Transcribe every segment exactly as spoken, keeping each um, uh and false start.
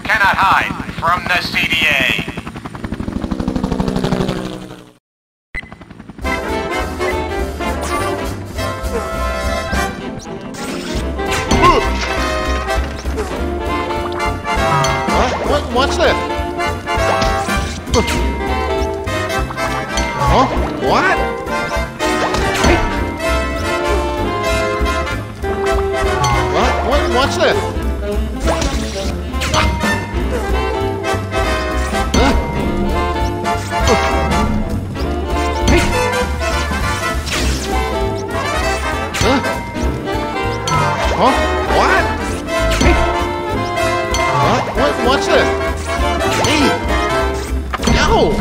cannot hide from the C D A. What? What? What's this? Huh? What? What? What? What's this? Huh? Huh? Huh? What? What? What? What's this? Hey! No!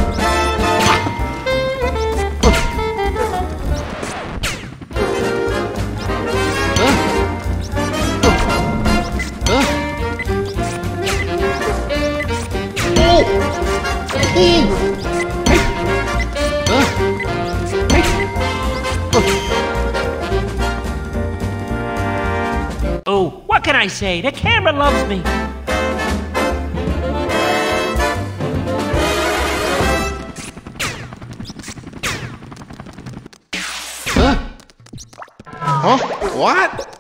Oh, what can I say? The camera loves me. Huh? Huh? What?